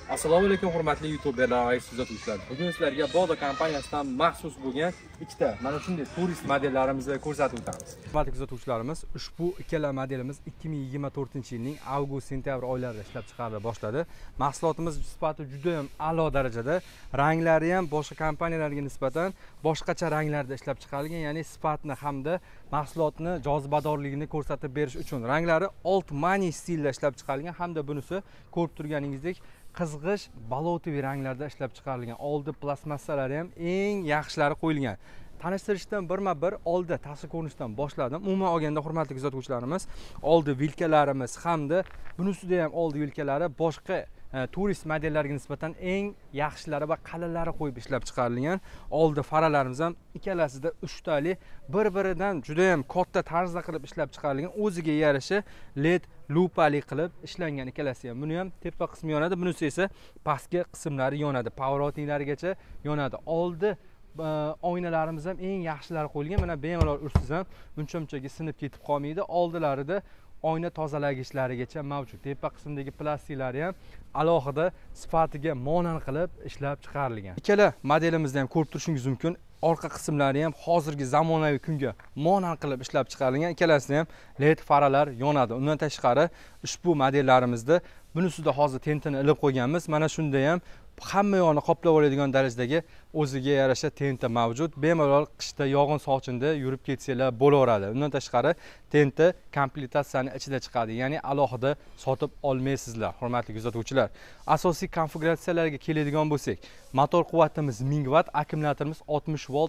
Assalomu alaykum hurmatli YouTuberlar va kuzatuvchilar. Bugun sizlarga Bodo kompaniyasidan maxsus bo'lgan ikkita mana shunday turist modellarimizni ko'rsatib o'tamiz. Hurmatli kuzatuvchilarimiz, ushbu ikkala modelimiz 2024-yilning avgust-sentyabr oylarida ishlab chiqarila boshladi. Mahsulotimiz sifati juda ham a'lo darajada, ranglari ham boshqa kompaniyalarga nisbatan boshqacha ranglarda ishlab chiqarilgan, ya'ni sifatni hamda mahsulotni jozibadorligini ko'rsatib berish uchun ranglari old money stilda ishlab chiqarilgan hamda bunisi ko'rib turganingizdek qizg'ish balotiviy ranglarda ishlab chiqarilgan. Oldi plastmassalari ham eng yaxshilari qo'yilgan. Tanishtirishdan birma-bir oldi tashqi ko'rinishdan boshladim. Umuman olganda hurmatli kuzatuvchilarimiz, oldi vilkalarimiz hamda bunisida ham oldi vilkalari boshqa turist modellarga nisbatan eng yaxshilari va qalinlari qo'yib ishlab chiqarilgan. Oldi faralarimiz ham ikkalasida 3 tali bir-biridan juda ham katta tarzda qilib ishlab chiqarilgan. O'ziga yarasha LED lupali qilib ishlangan ikkalasi ham. Buni ham tepa qismi yonadi, bunisi esa pastki qismlari yonadi. Pоворотнийлarigacha yonadi. Oldi oynalarimiz ham eng yaxshilari qo'yilgan. Mana bemalol ursiz ham uncha-munchaga sinib ketib qolmaydi. Oldilarida oyna tozalagichlarigacha mavjud. Tepa qismidagi plastiklari ham alohida sifatiga monand qilib ishlab chiqarilgan. Ikkala modelimizni ham ko'rib turishingiz mumkin. Orqa qismlari ham hozirgi zamonaviy kunga monand qilib ishlab chiqarilgan. Ikkalasida ham LED faralar yonadi. Undan tashqari ushbu modellarimizda bunisida hozir tentini ilib qo'yganmiz. Mana shunda ham hamma yoqni qoplab oladigan darajadagi o'ziga yarasha tenta mavjud. Bemalol qishda yog'in sochinda yurib ketsanglar bo'laveradi. Undan tashqari tenta komplektatsiyaning ichida chiqadi, ya'ni alohida sotib olmaysizlar, hurmatli kuzatuvchilar. Asosiy konfiguratsiyalarga keladigan bo'lsak, motor quvvatimiz 1000 vatt, akkumulyatorimiz 60 volt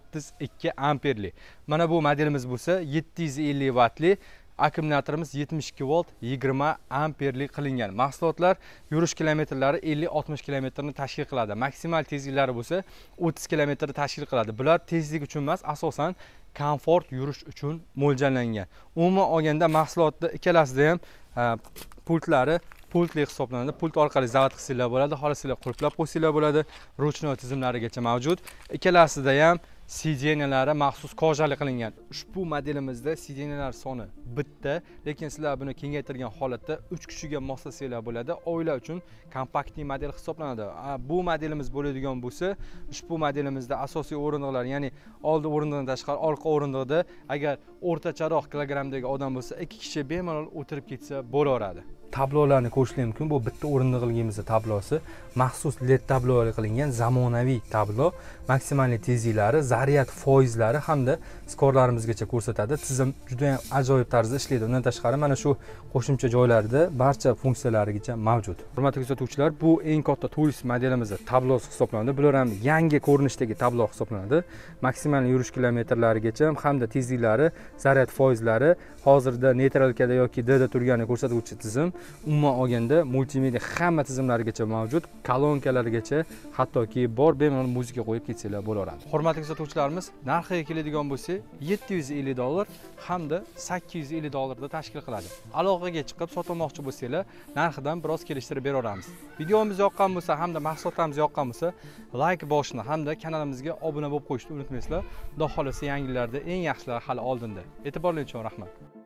32 amperli. Mana bu modelimiz bo'lsa 750 vattli, akkumulyatorimiz 72 volt 20 amperli qilingan. Mahsulotlar yurish kilometrlari 50-60 kilometrni tashkil qiladi. Maksimal tezliklari bo'lsa 30 kilometrni tashkil qiladi. Bular tezlik uchun emas, asosan komfort yurish uchun mo'ljallangan. Umuman olganda mahsulotda ikkalasida ham pultlari pultli hisoblanadi. Pult orqali zavod qilsanglar bo'ladi, xohlasanglar qulflab qo'ysanglar bo'ladi. Ruchnoy tizimlarigacha mavjud. Ikkalasida ham sideniyalari maxsus kojali qilingan. Ushbu modelimizda sideniyalar soni bitta, lekin sizlar buni kengaytirgan holatda 3 kishiga moslasanglar bo'ladi. Oila uchun kompaktli model hisoblanadi. Bu modelimiz bo'ladigan bo'lsa, ushbu modelimizda asosiy o'rindiqlar, ya'ni oldi o'rindiqdan tashqari orqa o'rindiqda agar o'rtacharoq kilogramdagi odam bo'lsa, 2 kishi bemalol o'tirib ketsa bo'laveradi. Tablolarni ko'rishingiz mumkin. Bu bitta o'rindiqligimizning tablosi, maxsus LED tablolar qilingan zamonaviy tablo. Maksimal tezliklari, zaryad foizlari hamda skorlarimizgacha ko'rsatadi. Tizim juda ham ajoyib tarzda ishlaydi. Undan tashqari mana shu qo'shimcha joylarida barcha funksiyalarigacha mavjud. Hurmatli kuzatuvchilar, bu eng katta turist modelimizning tablosi hisoblanadi. Bular ham yangi ko'rinishdagi tablo hisoblanadi. Maksimal yurish kilometrlarigacha hamda tezliklari, zaryad foizlari hozirda neytralkada yoki D da turganini ko'rsatuvchi tizim. Umuman olganda multimedia hamma tizimlarigacha mavjud, kolonkalarigacha hattoki bor, bemalol muzika qo'yib ketsanglar bo'laveradi. Hurmatli kuzatuvchilarimiz, narxiga keladigan bo'lsa, $750 hamda $850 tashkil qiladi. Aloqaga chiqib sotmoqchi bo'lsanglar, narxidan biroz kelishtirib beraveramiz. Videomiz yoqqan bo'lsa hamda mahsulotlarimiz yoqqan bo'lsa, like bosishni hamda kanalimizga obuna bo'lib qo'yishni unutmaysizlar. Xudo xolasa yangilarda eng yaxshilar hali oldinda. E'tiborlaringiz uchun rahmat.